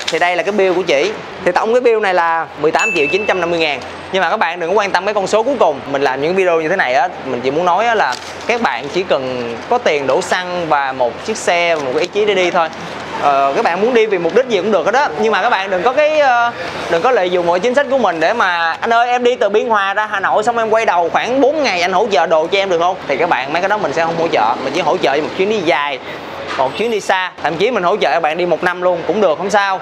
thì đây là cái bill của chị. Thì tổng cái bill này là 18.950.000. Nhưng mà các bạn đừng có quan tâm cái con số cuối cùng. Mình làm những video như thế này á, mình chỉ muốn nói á là các bạn chỉ cần có tiền đổ xăng và một chiếc xe và một cái ý chí để đi thôi. Các bạn muốn đi vì mục đích gì cũng được hết đó, nhưng mà các bạn đừng có lợi dụng mọi chính sách của mình để mà anh ơi em đi từ Biên Hòa ra Hà Nội xong em quay đầu khoảng 4 ngày anh hỗ trợ đồ cho em được không? Thì các bạn mấy cái đó mình sẽ không hỗ trợ, mình chỉ hỗ trợ cho một chuyến đi dài, một chuyến đi xa, thậm chí mình hỗ trợ các bạn đi 1 năm luôn cũng được, không sao.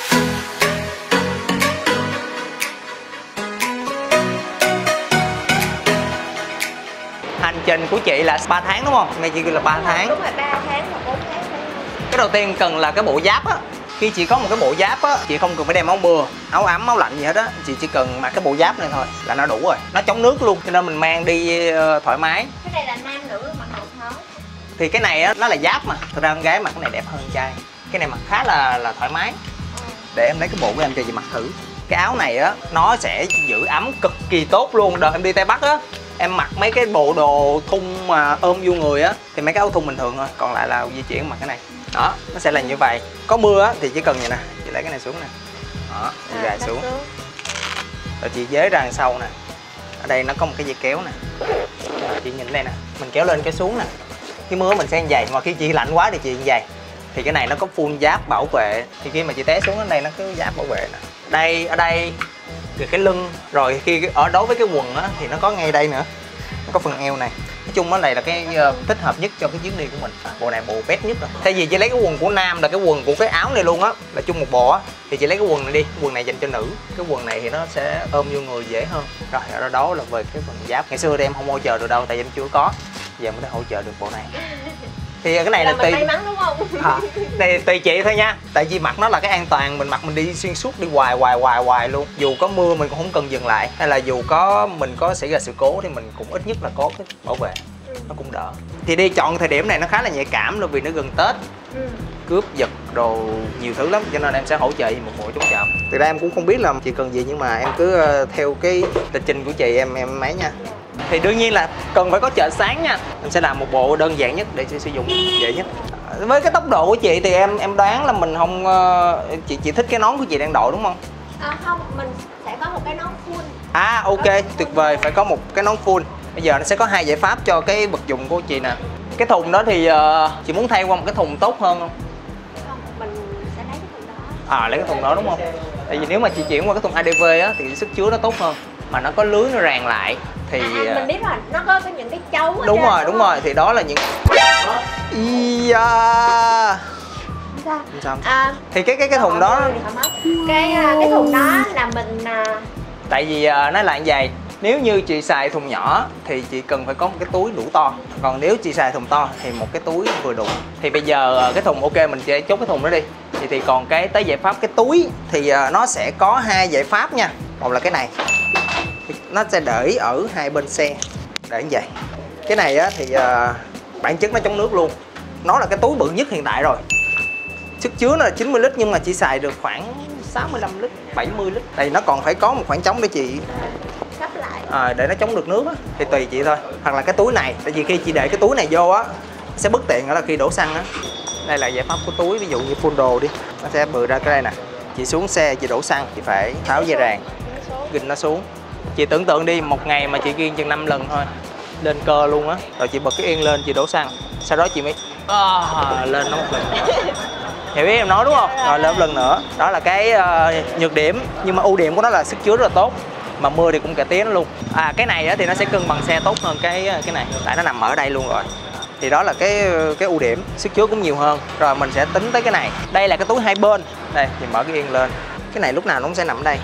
Hành trình của chị là 3 tháng đúng không? Nghe chị kêu là 3 tháng. Đúng rồi, 3 tháng hoặc 4 tháng. Cái đầu tiên cần là cái bộ giáp á. Khi chị có một cái bộ giáp á, chị không cần phải đem áo mưa, áo ấm, áo lạnh gì hết á. Chị chỉ cần mặc cái bộ giáp này thôi là nó đủ rồi. Nó chống nước luôn, cho nên mình mang đi thoải mái. Cái này là nam nữ mặc được không? Thì cái này á, nó là giáp mà. Thực ra con gái mặc cái này đẹp hơn trai. Cái này mặc khá là thoải mái. Để em lấy cái bộ của em cho chị mặc thử. Cái áo này á, nó sẽ giữ ấm cực kỳ tốt luôn. Đợt em đi Tây Bắc á, em mặc mấy cái bộ đồ thun mà ôm vô người á, thì mấy cái áo thun bình thường thôi. Còn lại là di chuyển mặc cái này. Đó, nó sẽ là như vậy. Có mưa á, thì chỉ cần vậy nè. Chị lấy cái này xuống nè. Đó, chị gài xuống. Rồi chị dế ra đằng sau nè. Ở đây nó có một cái dây kéo nè. Rồi chị nhìn đây nè. Mình kéo lên kéo xuống nè. Khi mưa mình sẽ ăn giày, mà khi chị lạnh quá thì chị ăn giày. Thì cái này nó có full giáp bảo vệ. Thì khi mà chị té xuống ở đây nó có giáp bảo vệ nè. Đây, ở đây từ cái lưng. Rồi khi ở đối với cái quần á thì nó có ngay đây nữa. Nó có phần eo này. Nói chung nó này là cái thích hợp nhất cho cái chuyến đi của mình. Bộ này bộ best nhất rồi. Thay vì chị lấy cái quần của nam là cái quần của cái áo này luôn á, là chung một bộ á, thì chị lấy cái quần này đi. Quần này dành cho nữ. Cái quần này thì nó sẽ ôm vô người dễ hơn. Rồi ở đó là về cái phần giáp. Ngày xưa thì em không hỗ trợ được đâu, tại vì em chưa có. Giờ mới hỗ trợ được bộ này. Thì cái này là tùy may mắn đúng không? Này tùy chị thôi nha. Tại vì mặc nó là cái an toàn, mình mặc mình đi xuyên suốt, đi hoài luôn. Dù có mưa mình cũng không cần dừng lại, hay là dù mình có xảy ra sự cố thì mình cũng ít nhất là có cái bảo vệ, nó cũng đỡ. Thì đi chọn thời điểm này nó khá là nhạy cảm luôn, vì nó gần Tết, cướp giật đồ nhiều thứ lắm, cho nên em sẽ hỗ trợ một bộ chống trộm. Thực ra em cũng không biết là chị cần gì, nhưng mà em cứ theo cái lịch trình của chị em mấy nha. Thì đương nhiên là cần phải có chợ sáng nha. Em sẽ làm một bộ đơn giản nhất để sử dụng dễ nhất. Với cái tốc độ của chị thì em đoán là mình không chị thích cái nón của chị đang đội đúng không? Không, mình sẽ có một cái nón full. Ok, tuyệt vời, phải có một cái nón full. Bây giờ nó sẽ có 2 giải pháp cho cái vật dụng của chị nè. Cái thùng đó thì chị muốn thay qua một cái thùng tốt hơn không? Không, mình sẽ lấy cái thùng đó. Lấy cái thùng đó đúng không? Tại vì nếu mà chị chuyển qua cái thùng ADV á thì sức chứa nó tốt hơn, mà nó có lưới nó ràng lại thì mình biết rồi, nó có những cái chấu ở đúng trên, đúng rồi, thì đó là những sao? Thì cái thùng đó cái thùng đó là mình tại vì nó là như vậy. Nếu như chị xài thùng nhỏ thì chị cần phải có một cái túi đủ to. Còn nếu chị xài thùng to thì một cái túi vừa đủ. Thì bây giờ cái thùng ok, mình sẽ chốt cái thùng đó đi. Thì còn tới giải pháp cái túi thì nó sẽ có 2 giải pháp nha. Một là cái này, nó sẽ để ở 2 bên xe, để như vậy. Cái này á, thì bản chất nó chống nước luôn. Nó là cái túi bự nhất hiện tại rồi. Sức chứa nó là 90 lít nhưng mà chỉ xài được khoảng 65 lít, 70 lít. Tại vì nó còn phải có một khoảng trống để chị sắp lại. Để nó chống được nước á, thì tùy chị thôi. Hoặc là cái túi này, tại vì khi chị để cái túi này vô á, sẽ bất tiện là khi đổ xăng á. Đây là giải pháp của túi, ví dụ như full đồ đi, nó sẽ bự ra cái đây nè. Chị xuống xe chị đổ xăng, chị phải tháo dây ràng, ginh nó xuống. Chị tưởng tượng đi, một ngày mà chị ghiêng chừng 5 lần thôi, lên cơ luôn á. Rồi chị bật cái yên lên, chị đổ xăng, sau đó chị mới lên nó một lần nữa. Hiểu ý em nói đúng không? Rồi lên một lần nữa. Đó là cái nhược điểm, nhưng mà ưu điểm của nó là sức chứa rất là tốt, mà mưa thì cũng cải tiến nó luôn. Cái này á, thì nó sẽ cân bằng xe tốt hơn cái này, tại nó nằm ở đây luôn rồi. Thì đó là cái ưu điểm, sức chứa cũng nhiều hơn. Rồi mình sẽ tính tới cái này. Đây là cái túi 2 bên. Đây, thì mở cái yên lên. Cái này lúc nào nó cũng sẽ nằm ở đây.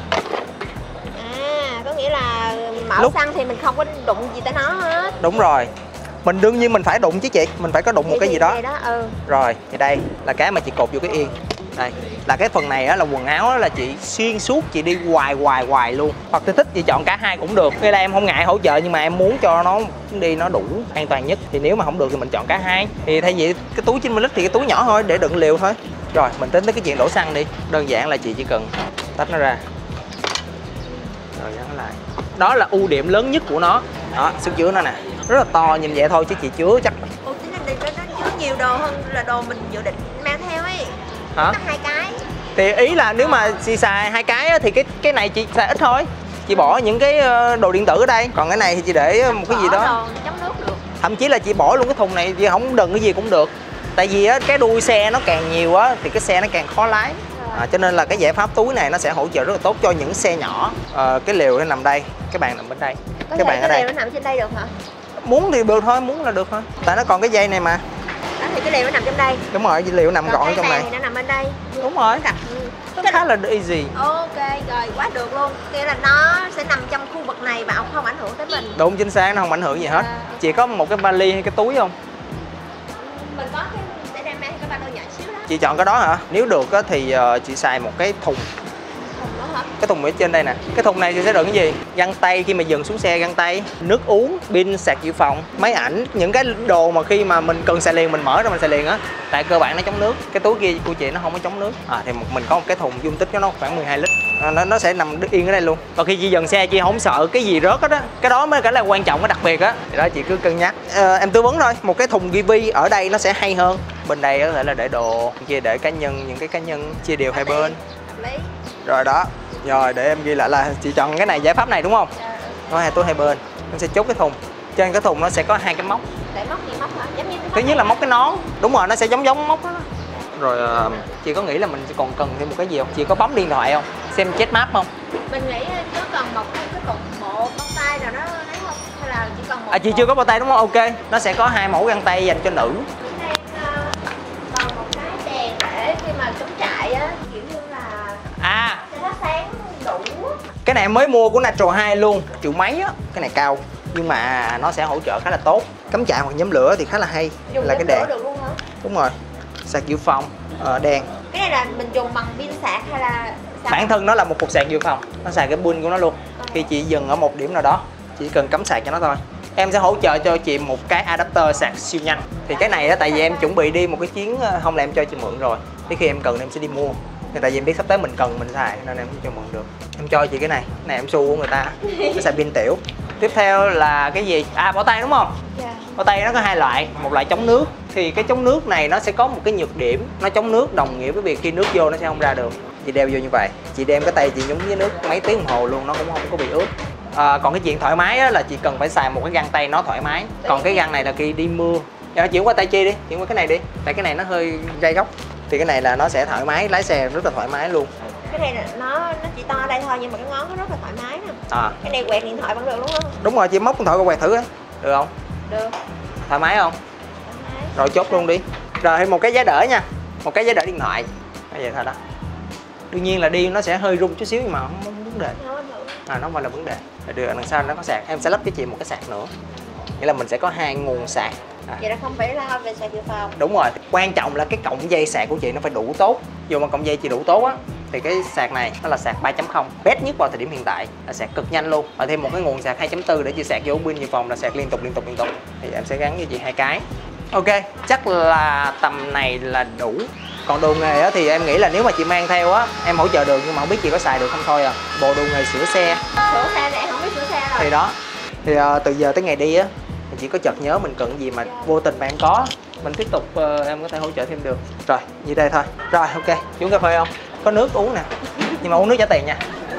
Có nghĩa là mở xăng thì mình không có đụng gì tới nó hết. Đúng rồi. Mình đương nhiên mình phải đụng chứ chị, mình phải có đụng một cái gì đó. Rồi, thì đây là cái mà chị cột vô cái yên. Đây, là cái phần này á, là quần áo á, là chị xuyên suốt chị đi hoài luôn. Hoặc chị thích chị chọn cả hai cũng được. Đây là em không ngại hỗ trợ, nhưng mà em muốn cho nó đi nó đủ an toàn nhất. Thì nếu mà không được thì mình chọn cả hai. Thì thay vì cái túi 90 lít thì cái túi nhỏ thôi, để đựng liều thôi. Rồi, mình tính tới cái chuyện đổ xăng đi. Đơn giản là chị chỉ cần tách nó ra, rồi gắn lại. Đó là ưu điểm lớn nhất của nó. Đó, sức chứa nó nè, rất là to, nhìn vậy thôi chứ chị chứa chắc. Ủa, tính ra nó chứa nhiều đồ hơn là đồ mình dự định mang theo ấy. Hả? Tắt 2 cái. Thì ý là nếu mà chị xài 2 cái á, thì cái này chị xài ít thôi. Chị bỏ những cái đồ điện tử ở đây, còn cái này thì chị để một cái gì đó. Chống nước được. Thậm chí là chị bỏ luôn cái thùng này, chị không đựng cái gì cũng được. Tại vì á, cái đuôi xe nó càng nhiều á thì cái xe nó càng khó lái. Cho nên là cái giải pháp túi này nó sẽ hỗ trợ rất là tốt cho những xe nhỏ. Cái lều nó nằm đây, cái bàn nằm bên đây. Cái bàn ở đây nó nằm trên đây được hả? Muốn thì được thôi, muốn là được thôi. Tại nó còn cái dây này mà. Đó thì cái lều nó nằm trong đây. Đúng rồi, dây lều nằm gọn trong này. Thì nó nằm bên đây. Đúng rồi. Nó khá là easy. Ok rồi, quá được luôn. Nghĩa là nó sẽ nằm trong khu vực này và không ảnh hưởng tới mình. Đúng, chính xác, nó không ảnh hưởng gì hết. Chị có một cái vali hay cái túi không? Mình có cái sẽ đem mang cái ba lô nhỏ xíu đó. Chị chọn cái đó hả? Nếu được á, thì chị xài một cái thùng. Thùng đó hả? Cái thùng ở trên đây nè. Cái thùng này chị sẽ đựng cái gì? Găng tay khi mà dừng xuống xe, găng tay, nước uống, pin, sạc dự phòng, máy ảnh, những cái đồ mà khi mà mình cần xài liền mình mở ra mình xài liền á. Tại cơ bản nó chống nước. Cái túi kia của chị nó không có chống nước. Thì mình có một cái thùng dung tích của nó khoảng 12 lít. Nó sẽ nằm yên ở đây luôn. Và khi chị dừng xe chị không sợ cái gì rớt hết á. Cái đó mới cả là quan trọng, cái đặc biệt á. Thì đó chị cứ cân nhắc. Em tư vấn thôi, một cái thùng ghi ở đây nó sẽ hay hơn. Bên đây có thể là để đồ, kia để cá nhân, những cái cá nhân chia đều hai bên. Rồi đó. Rồi để em ghi lại là chị chọn cái này, giải pháp này đúng không? Có 2 túi hai bên. Em sẽ chốt cái thùng. Trên cái thùng nó sẽ có 2 cái móc. Để móc gì móc hả? Giống như thứ nhất là móc cái nón. Đúng rồi, nó sẽ giống móc đó. Rồi chị có nghĩ là mình còn cần thêm một cái gì không? Chị có bấm điện thoại không? Xem chat map không? Mình nghĩ nó cần một cái cục bộ bao tay nào đó đấy không? Hay là chỉ cần một chị chưa có bao tay đúng không? Ok. Nó sẽ có 2 mẫu găng tay dành cho nữ. Còn một cái đèn để khi mà cắm trại á, kiểu như là cho nó sáng đủ. Cái này em mới mua của Natural 2 luôn, triệu mấy á. Cái này cao nhưng mà nó sẽ hỗ trợ khá là tốt. Cắm trại hoặc nhóm lửa thì khá là hay. Dùng là cái đèn. được luôn hả? Đúng rồi. Sạc dự phòng, đèn. Cái này là mình dùng bằng pin sạc hay là sạc? Bản thân nó là một cục sạc dự phòng, nó xài cái pin của nó luôn. Khi chị dừng ở một điểm nào đó, chỉ cần cắm sạc cho nó thôi. Em sẽ hỗ trợ cho chị một cái adapter sạc siêu nhanh. Thì cái này á, tại vì em chuẩn bị đi một cái chuyến, không là em cho chị mượn rồi. Tới khi em cần em sẽ đi mua. Thì tại vì em biết sắp tới mình cần mình xài nên em không cho mượn được. Em cho chị cái này em xu của người ta. Nó xài pin tiểu. Tiếp theo là cái gì? Bỏ tay đúng không? Bao tay nó có 2 loại, một loại chống nước. Thì cái chống nước này nó sẽ có một cái nhược điểm. Nó chống nước đồng nghĩa với việc khi nước vô nó sẽ không ra được. Chị đeo vô như vậy, chị đem cái tay chị nhúng với nước mấy tiếng đồng hồ luôn, nó cũng không có bị ướt. Còn cái chuyện thoải mái á, là chị cần phải xài một cái găng tay nó thoải mái. Còn cái găng này là khi đi mưa. Chuyển qua tay chi đi, chuyển qua cái này đi. Tại cái này nó hơi gai góc. Thì cái này là nó sẽ thoải mái, lái xe rất là thoải mái luôn. Cái này là nó chỉ to ở đây thôi nhưng mà cái ngón nó rất là thoải mái nè. Cái này quẹt điện thoại vẫn được đúng không? Đúng rồi, chị móc điện thoại qua quẹt thử á. Được không? Được. Thoải mái không? Thoải mái. Rồi chốt luôn đi. Rồi thêm một cái giá đỡ nha. Một cái giá đỡ điện thoại. Vậy thôi đó. Đương nhiên là đi nó sẽ hơi rung chút xíu nhưng mà không vấn đề. Nó không phải là vấn đề. Rồi đằng sau nó có sạc. Em sẽ lắp cho chị một cái sạc nữa. Nghĩa là mình sẽ có 2 nguồn sạc. Vậy là không phải lo về sạc dự phòng. Đúng rồi. Quan trọng là cái cọng dây sạc của chị nó phải đủ tốt. Dù mà cọng dây chị đủ tốt á thì cái sạc này nó là sạc 3.0, best nhất vào thời điểm hiện tại, là sạc cực nhanh luôn. Và thêm một cái nguồn sạc 2.4 để chị sạc vô pin dự phòng là sạc liên tục. Thì em sẽ gắn cho chị 2 cái. Ok, chắc là tầm này là đủ. Còn đồ nghề á, thì em nghĩ là nếu mà chị mang theo á, em hỗ trợ được nhưng mà không biết chị có xài được không thôi à. Bộ đồ nghề sửa xe. Sửa xe này em không biết sửa xe rồi. Thì đó. Thì từ giờ tới ngày đi á, mình chỉ có chợt nhớ mình cần gì mà vô tình bạn có, mình tiếp tục em có thể hỗ trợ thêm được. Rồi, như đây thôi. Rồi, ok. Uống cà phê không? Có nước uống nè. Nhưng mà uống nước trả tiền nha.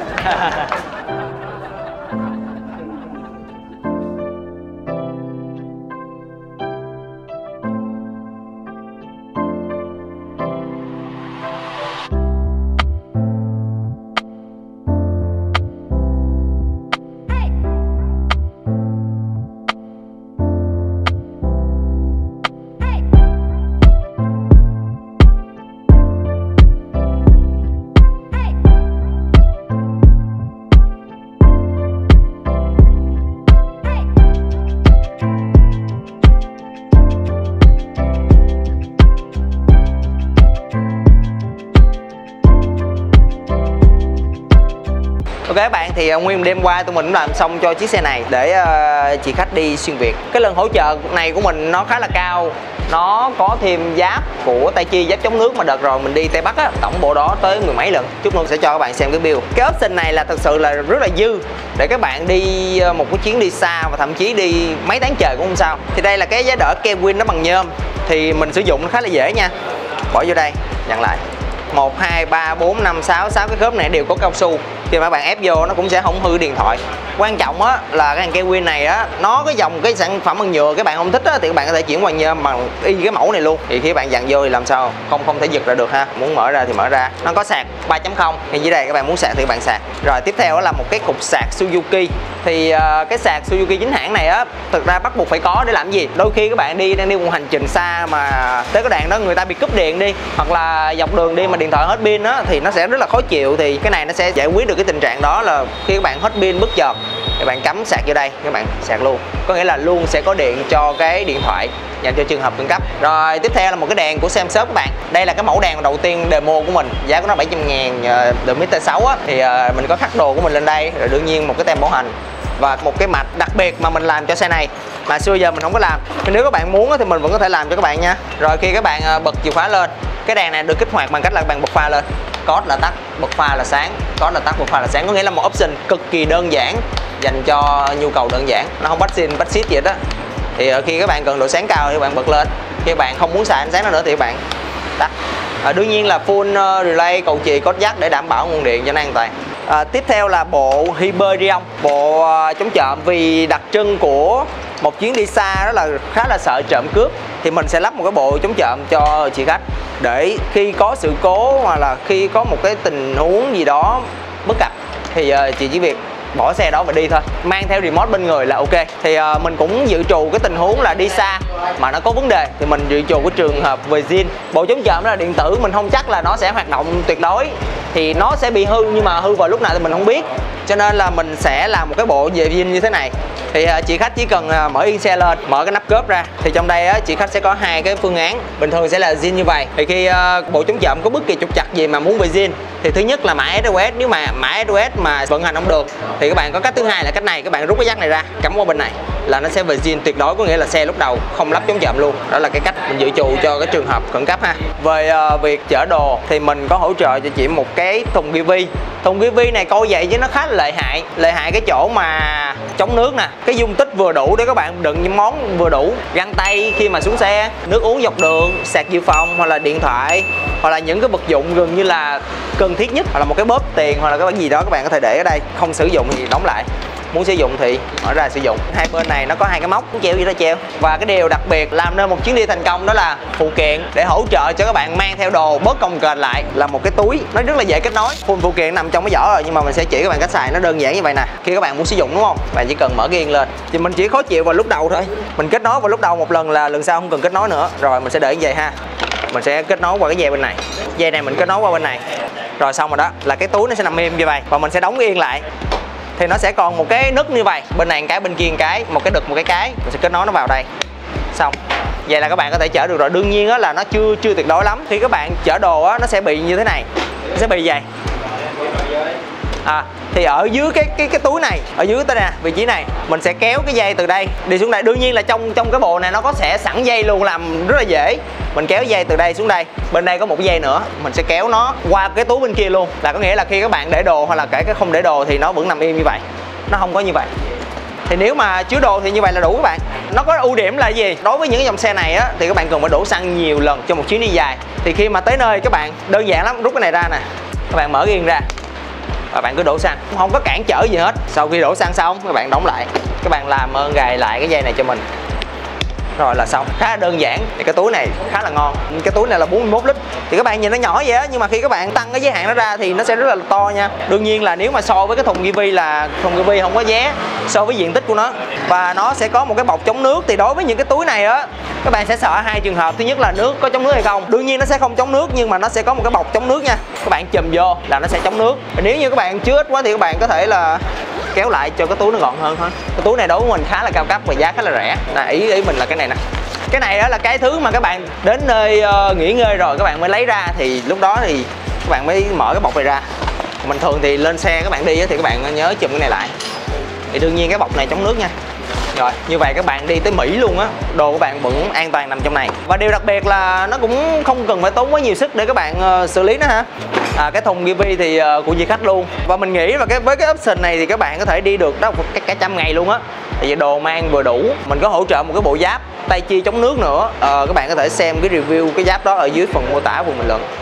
Ok các bạn, thì nguyên đêm qua tụi mình cũng làm xong cho chiếc xe này để chị khách đi xuyên Việt. Cái lần hỗ trợ này của mình nó khá là cao. Nó có thêm giáp của Taichi, giáp chống nước mà đợt rồi mình đi Tây Bắc á, tổng bộ đó tới 10 mấy lần. Chút nữa sẽ cho các bạn xem cái build. Cái option này là thật sự là rất là dư để các bạn đi một cái chuyến đi xa và thậm chí đi mấy tháng trời cũng không sao. Thì đây là cái giá đỡ Kevin nó bằng nhôm. Thì mình sử dụng nó khá là dễ nha. Bỏ vô đây, dặn lại. 1, 2, 3, 4, 5, 6 cái khớp này đều có cao su. Khi mà các bạn ép vô nó cũng sẽ không hư điện thoại. Quan trọng á là cái hàng cây win này á, nó cái dòng cái sản phẩm bằng nhựa các bạn không thích á thì các bạn có thể chuyển qua nhôm bằng y cái mẫu này luôn. Thì khi các bạn dặn vô thì làm sao không thể giật ra được ha. Muốn mở ra thì mở ra. Nó có sạc 3.0 thì dưới đây các bạn muốn sạc thì các bạn sạc. Rồi tiếp theo đó là một cái cục sạc Suzuki. Thì cái sạc Suzuki chính hãng này á thực ra bắt buộc phải có để làm gì? Đôi khi các bạn đang đi một hành trình xa mà tới cái đoạn đó người ta bị cúp điện đi, hoặc là dọc đường đi mà điện thoại hết pin á thì nó sẽ rất là khó chịu. Thì cái này nó sẽ giải quyết được cái tình trạng đó, là khi các bạn hết pin bất chợt các bạn cắm sạc vô đây, các bạn sạc luôn, có nghĩa là luôn sẽ có điện cho cái điện thoại dành cho trường hợp khẩn cấp. Rồi tiếp theo là một cái đèn của Samsung các bạn. Đây là cái mẫu đèn đầu tiên demo của mình, giá của nó 700.000, The Mr. 6 á. Thì mình có khắc đồ của mình lên đây, rồi đương nhiên một cái tem bảo hành và một cái mạch đặc biệt mà mình làm cho xe này mà xưa giờ mình không có làm. Thì nếu các bạn muốn thì mình vẫn có thể làm cho các bạn nha. Rồi khi các bạn bật chìa khóa lên, cái đèn này được kích hoạt bằng cách là các bạn bật pha lên, code là tắt, bật pha là sáng, code là tắt, bật pha là sáng. Có nghĩa là một option cực kỳ đơn giản dành cho nhu cầu đơn giản, nó không bắt xin bắt xít gì hết á. Thì khi các bạn cần độ sáng cao thì các bạn bật lên, khi các bạn không muốn xài ánh sáng nữa thì các bạn tắt. Đương nhiên là full relay cầu chì code jack để đảm bảo nguồn điện cho nó an toàn. Tiếp theo là bộ Hyperion, bộ chống trộm. Vì đặc trưng của một chuyến đi xa đó là khá là sợ trộm cướp, thì mình sẽ lắp một cái bộ chống trộm cho chị khách, để khi có sự cố hoặc là khi có một cái tình huống gì đó bất cập thì chị chỉ việc bỏ xe đó và đi thôi, mang theo remote bên người là ok. Thì mình cũng dự trù cái tình huống là đi xa mà nó có vấn đề thì mình dự trù cái trường hợp về zin. Bộ chống trộm đó là điện tử, mình không chắc là nó sẽ hoạt động tuyệt đối, thì nó sẽ bị hư, nhưng mà hư vào lúc nào thì mình không biết, cho nên là mình sẽ làm một cái bộ về zin như thế này. Thì chị khách chỉ cần mở yên xe lên, mở cái nắp cốp ra, thì trong đây chị khách sẽ có hai cái phương án. Bình thường sẽ là zin như vậy. Thì khi bộ chống trộm có bất kỳ trục trặc gì mà muốn về zin thì thứ nhất là mã SOS. Nếu mà mã SOS mà vận hành không được thì các bạn có cách thứ hai là cách này, các bạn rút cái jack này ra cắm qua bên này là nó sẽ về zin tuyệt đối, có nghĩa là xe lúc đầu không lắp chống trộm luôn. Đó là cái cách mình dự trù cho cái trường hợp khẩn cấp ha. Về việc chở đồ thì mình có hỗ trợ cho chị một cái thùng kiwi. Thùng kiwi này coi vậy chứ nó khá là lợi hại cái chỗ mà chống nước nè, cái dung tích vừa đủ để các bạn đựng những món vừa đủ, găng tay khi mà xuống xe, nước uống dọc đường, sạc dự phòng hoặc là điện thoại, hoặc là những cái vật dụng gần như là cần thiết nhất, hoặc là một cái bóp tiền hoặc là cái gì đó các bạn có thể để ở đây, không sử dụng thì đóng lại, muốn sử dụng thì mở ra sử dụng. Hai bên này nó có hai cái móc treo gì đó treo. Và cái điều đặc biệt làm nên một chuyến đi thành công đó là phụ kiện để hỗ trợ cho các bạn mang theo đồ bớt cồng kềnh lại, là một cái túi, nó rất là dễ kết nối. Full phụ kiện nằm trong cái vỏ rồi, nhưng mà mình sẽ chỉ các bạn cách xài nó đơn giản như vậy nè. Khi các bạn muốn sử dụng đúng không, bạn chỉ cần mở cái yên lên, thì mình chỉ khó chịu vào lúc đầu thôi, mình kết nối vào lúc đầu một lần là lần sau không cần kết nối nữa. Rồi mình sẽ để như vậy ha, mình sẽ kết nối qua cái dây bên này, dây này mình kết nối qua bên này, rồi xong rồi đó là cái túi nó sẽ nằm im như vậy, và mình sẽ đóng yên lại. Thì nó sẽ còn một cái nút như vậy, bên này một cái, bên kia một cái, một cái đực một cái, mình sẽ kết nối nó vào đây. Xong vậy là các bạn có thể chở được rồi. Đương nhiên á là nó chưa tuyệt đối lắm. Khi các bạn chở đồ á, nó sẽ bị như thế này, nó sẽ bị vậy. Thì ở dưới cái túi này, ở dưới tới nè, vị trí này mình sẽ kéo cái dây từ đây đi xuống đây. Đương nhiên là trong cái bộ này nó có sẽ sẵn dây luôn, làm rất là dễ. Mình kéo dây từ đây xuống đây, bên đây có một cái dây nữa, mình sẽ kéo nó qua cái túi bên kia luôn. Là có nghĩa là khi các bạn để đồ hoặc là kể cái không để đồ thì nó vẫn nằm im như vậy, nó không có như vậy. Thì nếu mà chứa đồ thì như vậy là đủ các bạn. Nó có ưu điểm là gì? Đối với những cái dòng xe này á thì các bạn cần phải đổ xăng nhiều lần cho một chuyến đi dài. Thì khi mà tới nơi các bạn đơn giản lắm, rút cái này ra nè, các bạn mở cái yên ra và bạn cứ đổ xăng, không có cản trở gì hết. Sau khi đổ xăng xong các bạn đóng lại, các bạn làm ơn gài lại cái dây này cho mình, rồi là xong. Khá là đơn giản. Thì cái túi này khá là ngon. Cái túi này là 41 lít. Thì các bạn nhìn nó nhỏ vậy á, nhưng mà khi các bạn tăng cái giới hạn nó ra thì nó sẽ rất là to nha. Đương nhiên là nếu mà so với cái thùng kiwi là thùng kiwi không có vé so với diện tích của nó. Và nó sẽ có một cái bọc chống nước. Thì đối với những cái túi này á, các bạn sẽ sợ hai trường hợp. Thứ nhất là nước có chống nước hay không. Đương nhiên nó sẽ không chống nước, nhưng mà nó sẽ có một cái bọc chống nước nha. Các bạn chùm vô là nó sẽ chống nước. Và nếu như các bạn chứa ít quá thì các bạn có thể là kéo lại cho cái túi nó gọn hơn thôi. Cái túi này đối với mình khá là cao cấp và giá khá là rẻ. Ý mình là cái này nè. Cái này đó là cái thứ mà các bạn đến nơi nghỉ ngơi rồi các bạn mới lấy ra, thì lúc đó thì các bạn mới mở cái bọc này ra. Mình thường thì lên xe các bạn đi thì các bạn nhớ chùm cái này lại. Thì đương nhiên cái bọc này chống nước nha. Rồi như vậy các bạn đi tới Mỹ luôn á, đồ của bạn vẫn an toàn nằm trong này. Và điều đặc biệt là nó cũng không cần phải tốn quá nhiều sức để các bạn xử lý nó ha. Cái thùng kiwi thì của du khách luôn. Và mình nghĩ là với cái option này thì các bạn có thể đi được đó cả trăm ngày luôn á. Tại vì đồ mang vừa đủ. Mình có hỗ trợ một cái bộ giáp tay chi chống nước nữa. Các bạn có thể xem cái review cái giáp đó ở dưới phần mô tả vùng bình luận.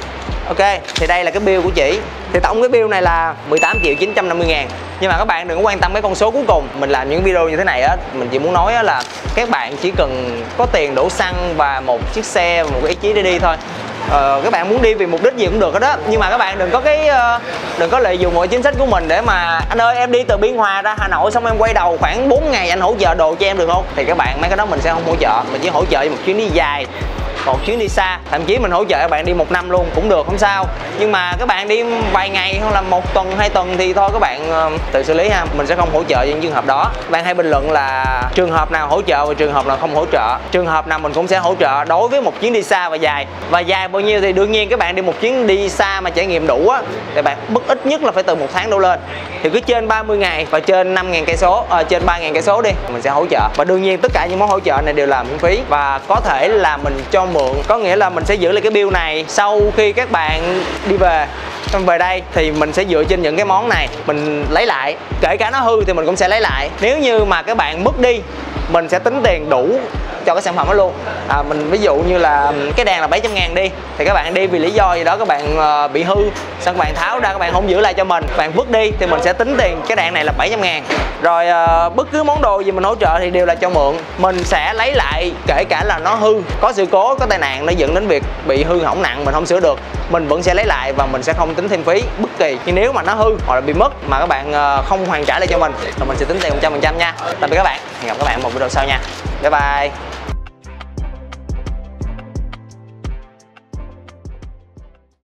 Ok, thì đây là cái bill của chị. Thì tổng cái bill này là 18.950.000. Nhưng mà các bạn đừng có quan tâm cái con số cuối cùng. Mình làm những video như thế này á, mình chỉ muốn nói á là các bạn chỉ cần có tiền đổ xăng và một chiếc xe và một cái ý chí để đi thôi. Các bạn muốn đi vì mục đích gì cũng được hết đó. Nhưng mà các bạn đừng có lợi dụng mọi chính sách của mình để mà anh ơi em đi từ Biên Hòa ra Hà Nội xong em quay đầu khoảng 4 ngày anh hỗ trợ đồ cho em được không? Thì các bạn mấy cái đó mình sẽ không hỗ trợ. Mình chỉ hỗ trợ cho một chuyến đi dài, một chuyến đi xa, thậm chí mình hỗ trợ các bạn đi 1 năm luôn cũng được, không sao. Nhưng mà các bạn đi vài ngày hoặc là 1 tuần 2 tuần thì thôi các bạn tự xử lý ha. Mình sẽ không hỗ trợ những trường hợp đó. Các bạn hãy bình luận là trường hợp nào hỗ trợ và trường hợp nào không hỗ trợ. Trường hợp nào mình cũng sẽ hỗ trợ đối với một chuyến đi xa và dài. Và dài bao nhiêu thì đương nhiên các bạn đi một chuyến đi xa mà trải nghiệm đủ á thì bạn mức ít nhất là phải từ 1 tháng đổ lên. Thì cứ trên 30 ngày và trên 5.000 cây số, trên 3.000 cây số đi, mình sẽ hỗ trợ. Và đương nhiên tất cả những món hỗ trợ này đều là miễn phí và có thể là mình cho mượn, có nghĩa là mình sẽ giữ lại cái bill này sau khi các bạn đi về đây thì mình sẽ dựa trên những cái món này mình lấy lại, kể cả nó hư thì mình cũng sẽ lấy lại. Nếu như mà các bạn mất đi mình sẽ tính tiền đủ cho cái sản phẩm đó luôn. Mình ví dụ như là cái đèn là 700.000 đi, thì các bạn đi vì lý do gì đó các bạn bị hư, xong các bạn tháo ra các bạn không giữ lại cho mình, bạn vứt đi thì mình sẽ tính tiền cái đèn này là 700.000. Rồi bất cứ món đồ gì mình hỗ trợ thì đều là cho mượn, mình sẽ lấy lại kể cả là nó hư, có sự cố, có tai nạn nó dẫn đến việc bị hư hỏng nặng mình không sửa được, mình vẫn sẽ lấy lại và mình sẽ không tính thêm phí bất kỳ. Nhưng nếu mà nó hư hoặc là bị mất mà các bạn không hoàn trả lại cho mình thì mình sẽ tính tiền 100% nha. Tạm biệt các bạn, hẹn gặp các bạn một video sau nha. Bye bye.